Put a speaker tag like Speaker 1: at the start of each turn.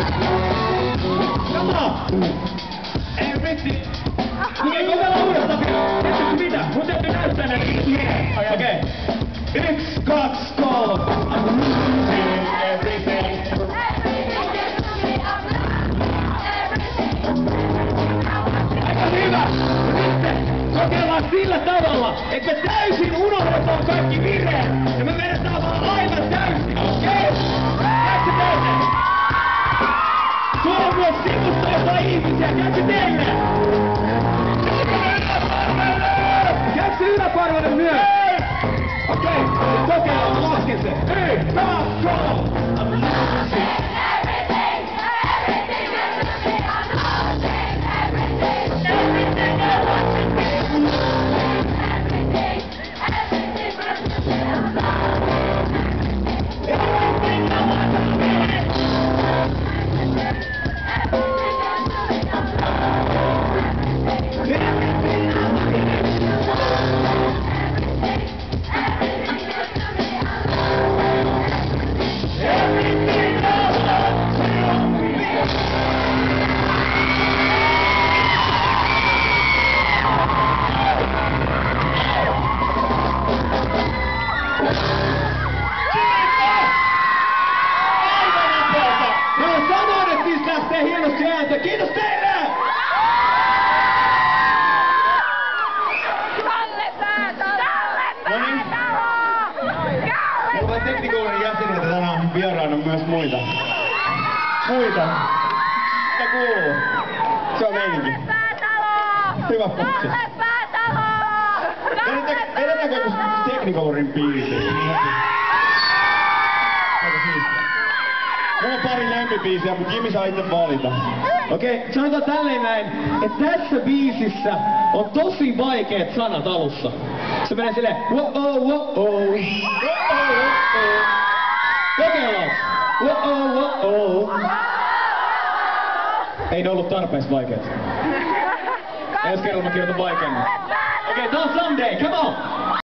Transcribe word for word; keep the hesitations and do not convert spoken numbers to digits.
Speaker 1: Come on! Everything! Okei, kokeillaan uudestaan. Tiedätkö mitä? Mun täytyy näyttää näitä. Okei. Yks, kaks, kolm. I'm losing everything. Aika hyvä! Nyt kokeillaan sillä tavalla, että me täysin unohdetaan kaikki vireet. Ja me vedetään vaan aivan täysin, okei? Käykö teille? Tuolla on myös sivustoissa ihmisiä, käykö teille? Käykö yläparvelle myös? Okei, kokeillaan, mä lasken sen. Yksi, kaksi, kolme. I'm losing everything, everything is to me. I'm losing everything, everything I want to be. Everything, everything is to me. I'm losing everything I want to be. Kiitos teille!
Speaker 2: Kalle Päätalo! Kalle Päätalo! Kalle!
Speaker 1: Mulla on teknikoulun jäseniltä tänään vieraana myös muita. Muita. Mitä kuuluu? Se on meininki.
Speaker 2: Kalle Päätalo!
Speaker 1: Hyvä putsi.
Speaker 2: Kalle Päätalo!
Speaker 1: Vedetäänkö joku teknikoulun biisi? Aika siistiä. Mulla on pari lempibiisiä, mutta Jimmy saa itse valita. Okei, okay, sanotaan tälleen näin, että tässä biisissä on tosi vaikeat sanat alussa. Se menee silleen wo-oh, wo-oh, wo-oh, wo-oh. Kokeillaan! Wo-oh, wo-oh. Ei ne ollut tarpeeksi vaikeat. Ensi kerralla mä kirjoitan vaikeammin. Okei, okay, tää on Someday, come on!